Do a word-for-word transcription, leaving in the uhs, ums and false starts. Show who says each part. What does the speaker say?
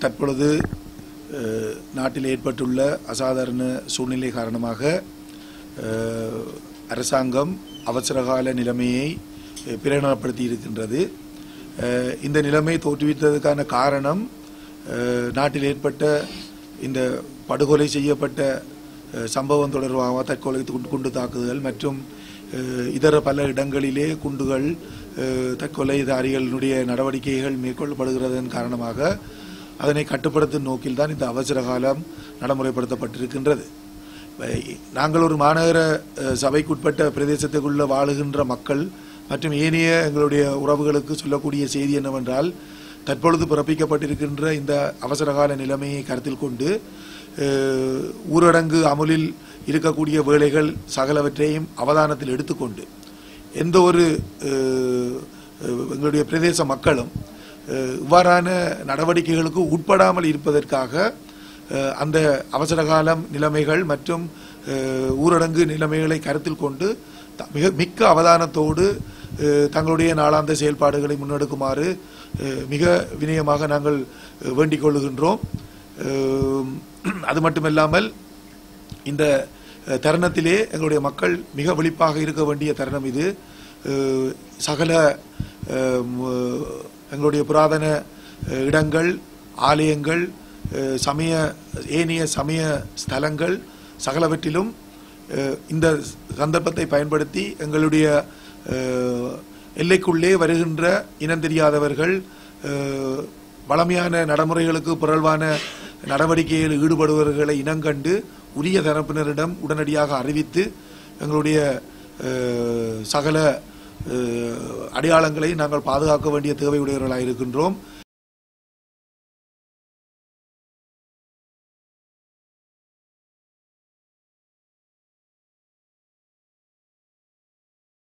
Speaker 1: தற்பொழுது நாட்டில் ஏற்பட்டுள்ள அசாதாரண சூழ்நிலை காரணமாக அரசாங்கம் அவசரகால நிலைமையை பிரகடனப்படுத்தி இருக்கின்றது. இந்த நிலைமை தோற்றுவித்ததற்கான காரணம் நாட்டில் ஏற்பட்ட இந்த படுகொலை செய்யப்பட்ட சம்பவம் தொடர்பாக தற்கொலை குண்டு தாக்குதல் மற்றும் இதர பல இடங்களிலே குண்டுகள் தற்கொலைதாரிகளுடைய நடவடிக்கைகள் மேற்கொள்ளப்படுகிறதன் காரணமாக அதனை கட்டுப்படுத்தும் நோக்கில் தான் இந்த அவசர காலம் நடைமுறைப்படுத்தப்பட்டிருக்கின்றது. நாங்கள் ஒரு மாநகர சபைக்குட்பட்ட பிரதேசத்துக்குள்ள வாழுகின்ற மக்கள் மற்றும் ஏனைய எங்களுடைய உறவுகளுக்கு சொல்லக்கூடிய செய்தி என்னவென்றால், தற்பொழுது பிறப்பிக்கப்பட்டிருக்கின்ற இந்த அவசரகால நிலைமையை கருத்தில் கொண்டு ஊரடங்கு அமுலில் இருக்கக்கூடிய வேலைகள் சகலவற்றையும் அவதானத்தில் எடுத்துக்கொண்டு எந்த ஒரு எங்களுடைய பிரதேச மக்களும் இவ்வாறான நடவடிக்கைகளுக்கு உட்படாமல் இருப்பதற்காக அந்த அவசரகாலம் நிலைமைகள் மற்றும் ஊரடங்கு நிலைமைகளை கருத்தில் கொண்டு மிக மிக்க அவதானத்தோடு தங்களுடைய நாளாந்த செயல்பாடுகளை முன்னெடுக்குமாறு மிக வினயமாக நாங்கள் வேண்டிக் கொள்ளுகின்றோம். அது மட்டுமல்லாமல் இந்த தருணத்திலே எங்களுடைய மக்கள் மிக விழிப்பாக இருக்க வேண்டிய தருணம் இது. சகல எங்களுடைய புராதன இடங்கள், ஆலயங்கள், சமய ஏனைய சமய ஸ்தலங்கள் சகலவற்றிலும் இந்த சந்தர்ப்பத்தை பயன்படுத்தி எங்களுடைய எல்லைக்குள்ளே வருகின்ற இனம் தெரியாதவர்கள் வளமையான நடைமுறைகளுக்கு புரள்வான நடவடிக்கைகளில் ஈடுபடுபவர்களை இனங்கண்டு உரிய தரப்பினரிடம் உடனடியாக அறிவித்து எங்களுடைய சகல அடையாளங்களை நாங்கள் பாதுகாக்க வேண்டிய தேவையுடையவர்களாக இருக்கின்றோம்.